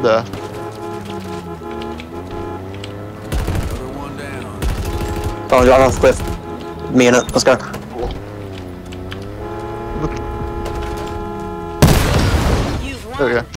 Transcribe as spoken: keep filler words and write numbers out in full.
Duh. Oh, you're off the cliff. Me in it. Let's go. There we go.